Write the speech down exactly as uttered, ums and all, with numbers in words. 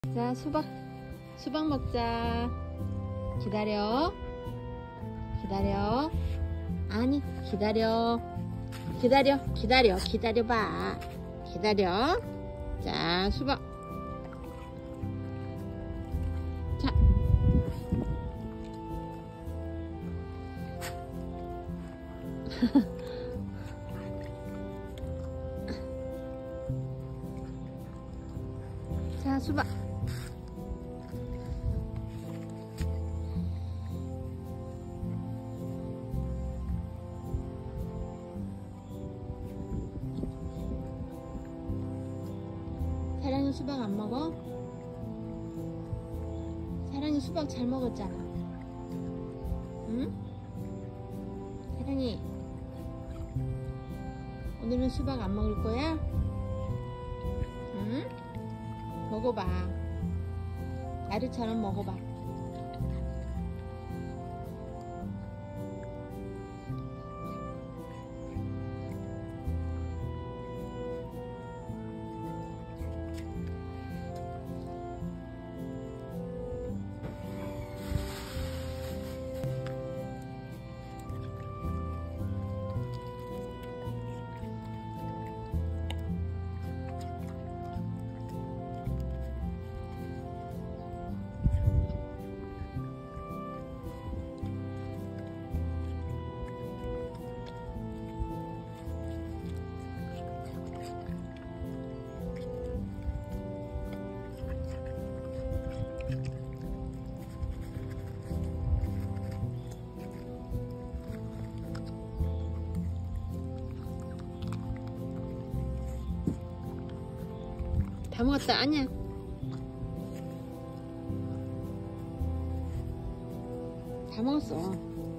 자, 수박, 수박 먹자. 기다려. 기다려. 아니, 기다려. 기다려, 기다려, 기다려봐. 기다려. 자, 수박. 자. 자, 수박. 사랑이 수박 안 먹어? 사랑이 수박 잘 먹었잖아. 응? 사랑이 오늘은 수박 안 먹을 거야? 응? 먹어봐. 나르처럼 먹어봐. 다 먹었다. 아니야. 다 먹었어.